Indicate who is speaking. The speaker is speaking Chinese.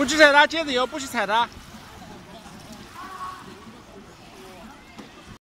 Speaker 1: 不去踩它，接着油不去踩它。